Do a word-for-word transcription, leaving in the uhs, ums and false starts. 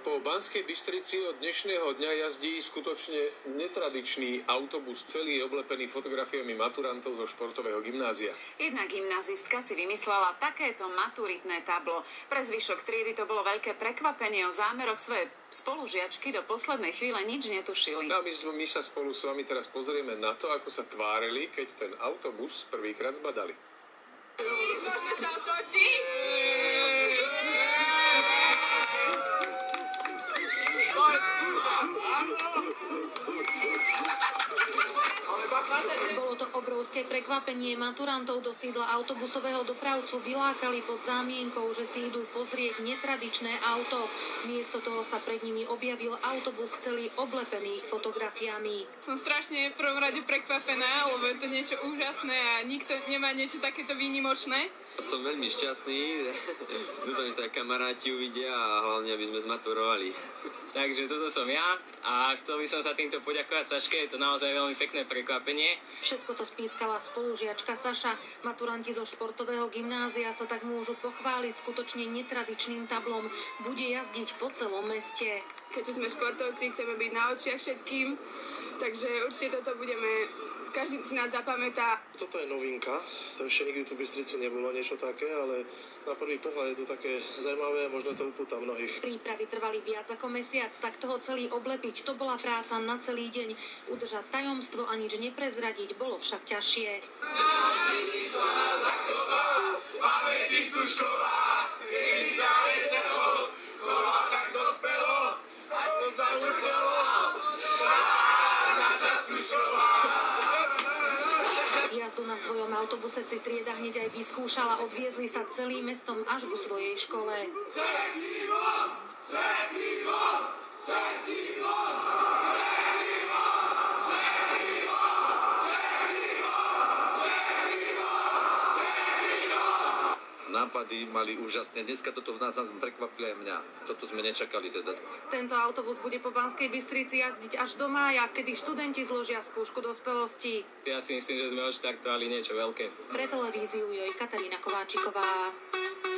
Po Banskej Bystrici od dnešného dňa jazdí skutočne netradičný autobus, celý je oblepený fotografiami maturantov zo športového gymnázia. Jedna gymnázistka si vymyslela takéto maturitné tablo. Pre zvyšok triedy to bolo veľké prekvapenie, o zámeroch svojej spolužiačky do poslednej chvíle nič netušili. A my, my sa spolu s vami teraz pozrieme na to, ako sa tvárili, keď ten autobus prvýkrát zbadali. Môžeme sa otočiť? Bolo to obrovské prekvapenie. Maturantov do sídla autobusového dopravcu vylákali pod zámienkou, že si idú pozrieť netradičné auto. Miesto toho sa pred nimi objavil autobus celý oblepený fotografiami. Som strašne v prvom rade prekvapená, lebo je to niečo úžasné a nikto nemá niečo takéto výnimočné. Som veľmi šťastný, dúfam, že tak kamaráti uvidia a hlavne, aby sme zmaturovali. Takže toto som ja a chcel by som sa týmto poďakovať Saške, je to naozaj veľmi pekné prekvapenie. Všetko to spískala spolužiačka Saša. Maturanti zo športového gymnázia sa tak môžu pochváliť skutočne netradičným tablom. Bude jazdiť po celom meste. Keďže sme športovci, chceme byť na očiach všetkým, takže určite toto budeme... Každý si nás zapamätá. Toto je novinka, to ešte nikdy tu v Bystrici nebolo niečo také, ale na prvý pohľad je to také zaujímavé a možno to upúta mnohých. Prípravy trvali viac ako mesiac, tak toho celý oblepiť, to bola práca na celý deň. Udržať tajomstvo a nič neprezradiť bolo však ťažšie. Jazdu na svojom autobuse si trieda hneď aj vyskúšala, odviezli sa celým mestom až ku svojej škole. Nápady mali úžasné. Dneska toto v nás prekvapilo aj mňa. Toto sme nečakali teda. Tento autobus bude po Banskej Bystrici jazdiť až do mája, kedy študenti zložia skúšku dospelosti. Ja si myslím, že sme odštartovali niečo veľké. Pre televíziu je Katarína Kováčiková.